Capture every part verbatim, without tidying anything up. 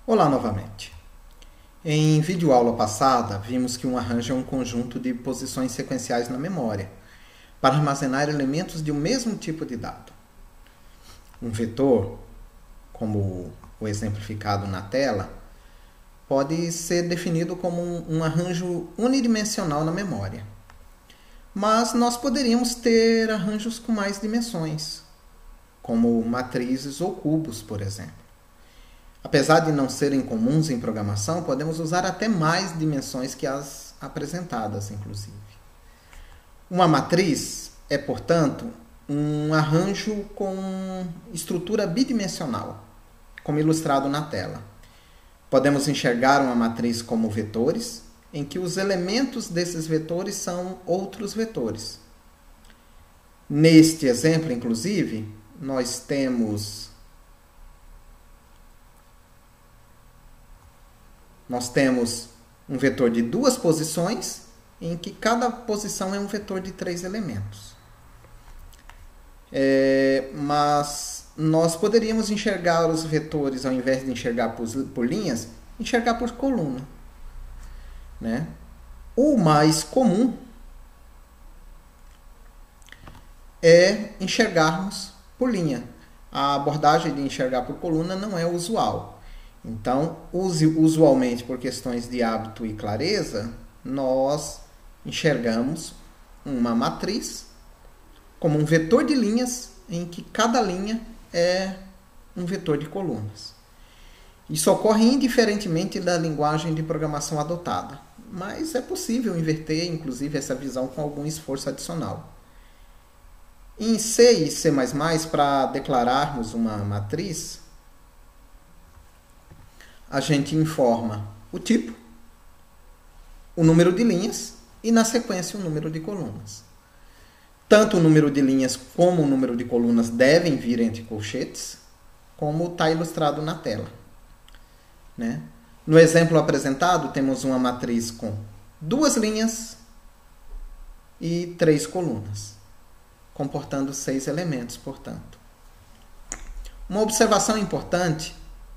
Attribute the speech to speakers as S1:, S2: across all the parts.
S1: Olá novamente. Em videoaula passada, vimos que um arranjo é um conjunto de posições sequenciais na memória para armazenar elementos de um mesmo tipo de dado. Um vetor, como o exemplificado na tela, pode ser definido como um, um arranjo unidimensional na memória. Mas nós poderíamos ter arranjos com mais dimensões, como matrizes ou cubos, por exemplo. Apesar de não serem comuns em programação, podemos usar até mais dimensões que as apresentadas, inclusive. Uma matriz é, portanto, um arranjo com estrutura bidimensional, como ilustrado na tela. Podemos enxergar uma matriz como vetores, em que os elementos desses vetores são outros vetores. Neste exemplo, inclusive, nós temos Nós temos um vetor de duas posições, em que cada posição é um vetor de três elementos. É, mas nós poderíamos enxergar os vetores, ao invés de enxergar por, por linhas, enxergar por coluna. Né? O mais comum é enxergarmos por linha. A abordagem de enxergar por coluna não é usual. Então, usualmente, por questões de hábito e clareza, nós enxergamos uma matriz como um vetor de linhas em que cada linha é um vetor de colunas. Isso ocorre indiferentemente da linguagem de programação adotada, mas é possível inverter, inclusive, essa visão com algum esforço adicional. Em C e C mais mais, para declararmos uma matriz, a gente informa o tipo, o número de linhas e, na sequência, o número de colunas. Tanto o número de linhas como o número de colunas devem vir entre colchetes, como está ilustrado na tela. Né? No exemplo apresentado, temos uma matriz com duas linhas e três colunas, comportando seis elementos, portanto. Uma observação importante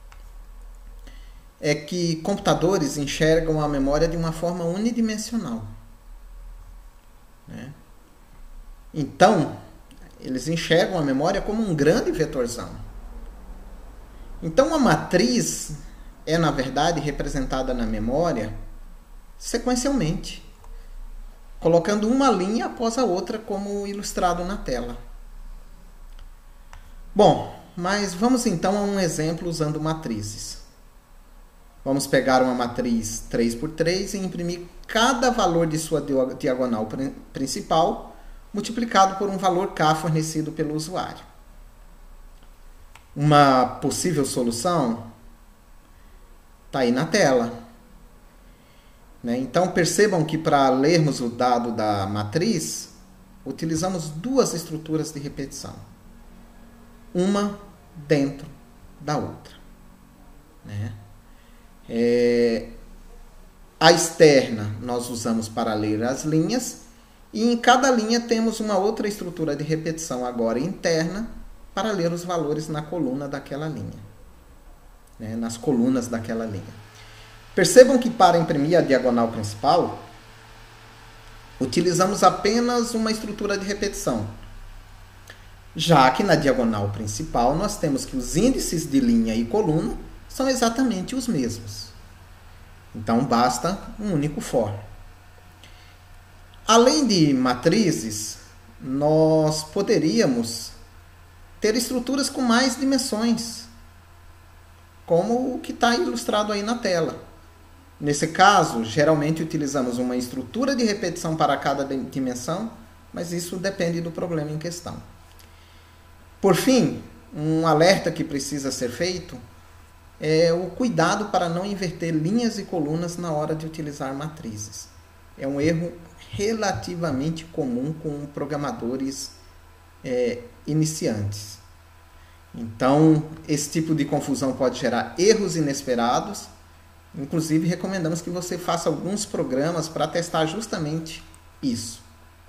S1: é que computadores enxergam a memória de uma forma unidimensional. Né? Então, eles enxergam a memória como um grande vetorzão. Então, a matriz é, na verdade, representada na memória sequencialmente, colocando uma linha após a outra, como ilustrado na tela. Bom, mas vamos então a um exemplo usando matrizes. Vamos pegar uma matriz três por três e imprimir cada valor de sua diagonal principal multiplicado por um valor k fornecido pelo usuário. Uma possível solução está aí na tela. Então, percebam que para lermos o dado da matriz, utilizamos duas estruturas de repetição. Uma dentro da outra. Né? É, a externa nós usamos para ler as linhas e em cada linha temos uma outra estrutura de repetição agora interna para ler os valores na coluna daquela linha, né, nas colunas daquela linha. Percebam que para imprimir a diagonal principal utilizamos apenas uma estrutura de repetição, já que na diagonal principal nós temos que os índices de linha e coluna são exatamente os mesmos. Então, basta um único for. Além de matrizes, nós poderíamos ter estruturas com mais dimensões, como o que está ilustrado aí na tela. Nesse caso, geralmente utilizamos uma estrutura de repetição para cada dimensão, mas isso depende do problema em questão. Por fim, um alerta que precisa ser feito é o cuidado para não inverter linhas e colunas na hora de utilizar matrizes. É um erro relativamente comum com programadores é, iniciantes. Então, esse tipo de confusão pode gerar erros inesperados. Inclusive, recomendamos que você faça alguns programas para testar justamente isso.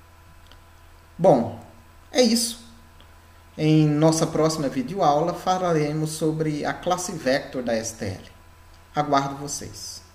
S1: Bom, é isso. Em nossa próxima videoaula falaremos sobre a classe vector da S T L. Aguardo vocês.